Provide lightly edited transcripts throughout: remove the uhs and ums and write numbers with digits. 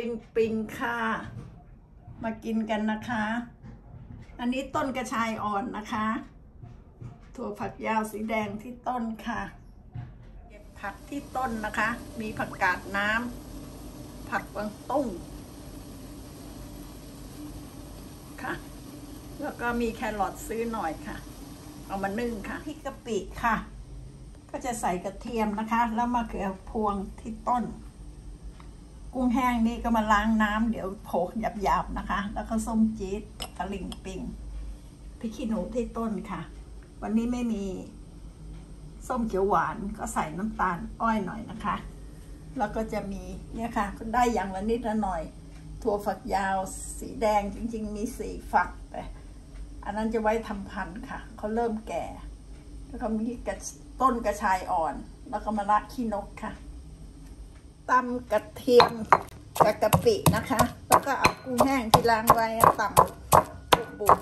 ลิงปิงค่ะมากินกันนะคะอันนี้ต้นกระชายอ่อนนะคะถั่วฝักยาวสีแดงที่ต้นค่ะเก็บผักที่ต้นนะคะมีผักกาดน้ำผักกวางตุ้งค่ะแล้วก็มีแครอทซื้อหน่อยค่ะเอามานึ่งค่ะพริกกะปิค่ะก็จะใส่กระเทียมนะคะแล้วมะเขือพวงที่ต้นกุ้งแห้งนี่ก็มาล้างน้ำเดี๋ยวโขลกหยาบๆนะคะแล้วก็ส้มจี๊ดตะลิงปิงพริกขี้หนูที่ต้นค่ะวันนี้ไม่มีส้มเขียวหวานก็ใส่น้ำตาลอ้อยหน่อยนะคะแล้วก็จะมีเนี่ยค่ะก็ได้อย่างละนิดละหน่อยถั่วฝักยาวสีแดงจริงๆมี4 ฝักแต่อันนั้นจะไว้ทำพันธุ์ค่ะเขาเริ่มแก่แล้วก็มีต้นกระชายอ่อนแล้วก็มะระขี้นกค่ะตำกระเทียมกับกะปินะคะแล้วก็เอากุ้งแห้งที่ล้างไว้ตำบุบ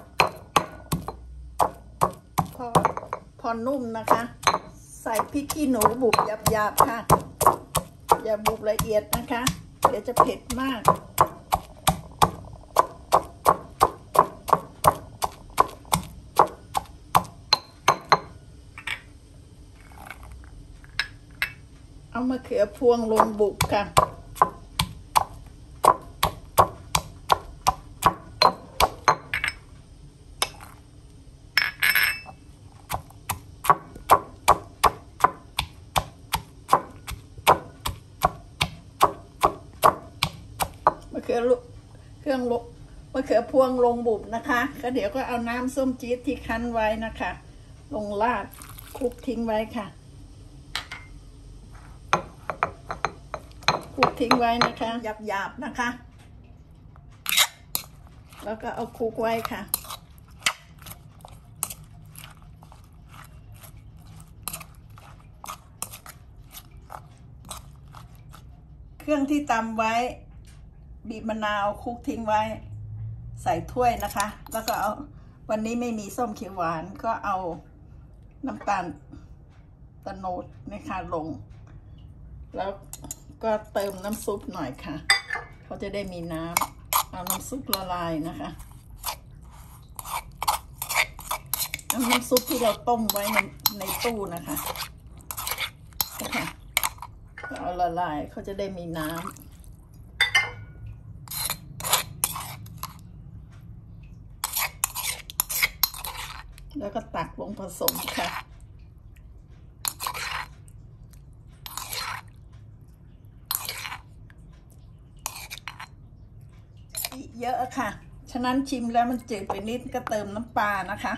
พอนุ่มนะคะใส่พริกขี้หนูบุบหยาบๆค่ะอย่าบุบละเอียดนะคะเดี๋ยวจะเผ็ดมากเอามะเขือพวงลงบุบค่ะมะเขือพวงลงบุบนะคะก็เดี๋ยวก็เอาน้ำส้มจี๊ดที่คั้นไว้นะคะลงราดคลุกทิ้งไว้ค่ะคลุกทิ้งไว้นะคะหยาบๆนะคะแล้วก็เอาคลุกไว้ค่ะเครื่องที่ตำไว้บีบมะนาวคลุกทิ้งไว้ใส่ถ้วยนะคะแล้วก็เอาวันนี้ไม่มีส้มเขียวหวานก็เอาน้ำตาลตะโนดนะคะลงแล้วก็เติมน้ำซุปหน่อยค่ะเขาจะได้มีน้ำเอาน้ำซุปละลายนะคะน้ำซุปที่เราต้มไว้ในตู้นะคะก็เอาละลายเขาจะได้มีน้ำแล้วก็ตักลงผสมค่ะเยอะค่ะฉะนั้นชิมแล้วมันจืดไปนิดก็เติมน้ำปลานะคะ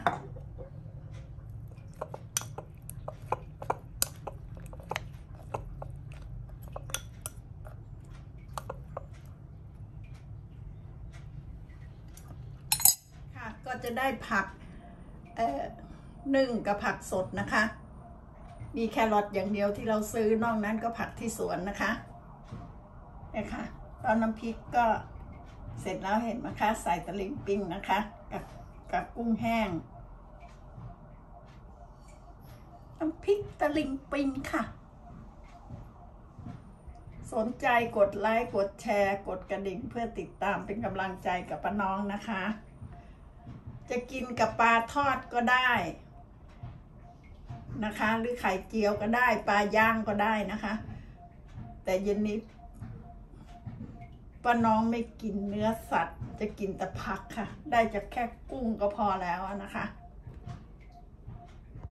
ค่ะก็จะได้ผักนึ่งกับผักสดนะคะมีแครอทอย่างเดียวที่เราซื้อนอกนั้นก็ผักที่สวนนะคะเนี่ยค่ะตอนน้ำพริกก็เสร็จแล้วเห็นไหมคะใส่ตะลิงปิงนะคะกับกุ้งแห้งน้ำพริกตะลิงปิงค่ะสนใจกดไลค์กดแชร์กดกระดิ่งเพื่อติดตามเป็นกำลังใจกับป้าน้องนะคะจะกินกับปลาทอดก็ได้นะคะหรือไข่เจียวก็ได้ปลาย่างก็ได้นะคะแต่เย็นนี้ป้าน้องไม่กินเนื้อสัตว์จะกินแต่ผักค่ะได้จากแค่กุ้งก็พอแล้วนะคะ